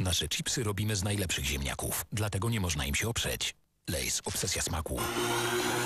Nasze chipsy robimy z najlepszych ziemniaków, dlatego nie można im się oprzeć. Lay's Obsesja smaku.